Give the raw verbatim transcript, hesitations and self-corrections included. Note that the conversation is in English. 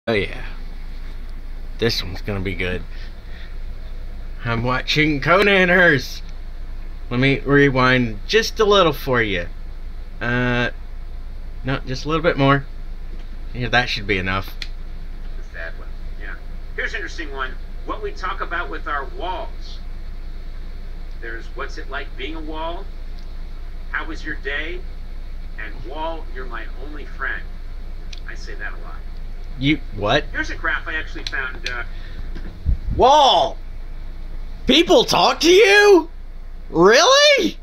Oh yeah, this one's gonna be good. I'm watching Conaners. Let me rewind just a little for you. Uh, no, just a little bit more. Yeah, that should be enough. The sad one. Yeah. Here's an interesting one. What we talk about with our walls. There's what's it like being a wall? How was your day? And wall, you're my only friend. I say that a lot. You what? Here's a graph I actually found. Uh, Wall! People talk to you? Really?